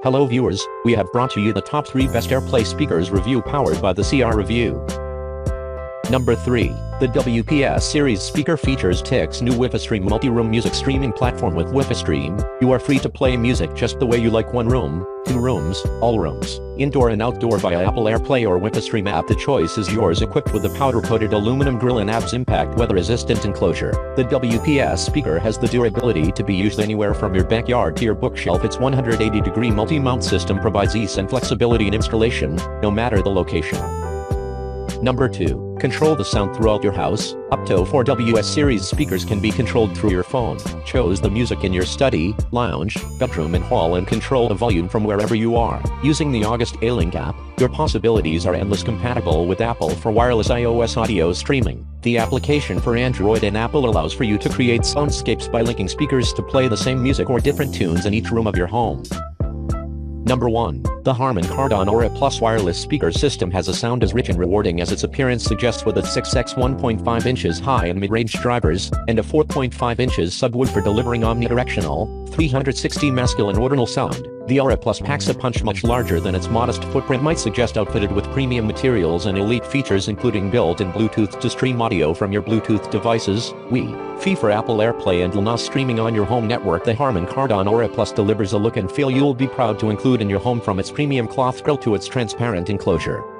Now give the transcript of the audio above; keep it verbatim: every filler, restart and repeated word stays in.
Hello viewers, we have brought to you the top three best Airplay speakers review powered by the C R Review. Number three. The W P S series speaker features T X new WiFi Stream multi-room music streaming platform. With WiFi Stream, you are free to play music just the way you like: one room, two rooms, all rooms, indoor and outdoor via Apple Airplay or WiFi Stream app. The choice is yours. Equipped with a powder-coated aluminum grille and A B S impact weather-resistant enclosure, the W P S speaker has the durability to be used anywhere from your backyard to your bookshelf. Its one hundred eighty degree multi-mount system provides ease and flexibility in installation, no matter the location. Number two. Control the sound throughout your house. Up to four W S series speakers can be controlled through your phone. Choose the music in your study, lounge, bedroom and hall and control the volume from wherever you are. Using the August A-Link app, your possibilities are endless. Compatible with Apple for wireless iOS audio streaming. The application for Android and Apple allows for you to create soundscapes by linking speakers to play the same music or different tunes in each room of your home. Number one. The Harman Kardon Aura Plus wireless speaker system has a sound as rich and rewarding as its appearance suggests, with its six by one point five inches high and mid-range drivers, and a four point five inches subwoofer delivering omnidirectional, three hundred sixty masculine ordinal sound. The Aura Plus packs a punch much larger than its modest footprint might suggest, outfitted with premium materials and elite features including built-in Bluetooth to stream audio from your Bluetooth devices, Wi-Fi for Apple Airplay and L N A streaming on your home network. The Harman Kardon Aura Plus delivers a look and feel you'll be proud to include in your home, from its premium cloth grille to its transparent enclosure.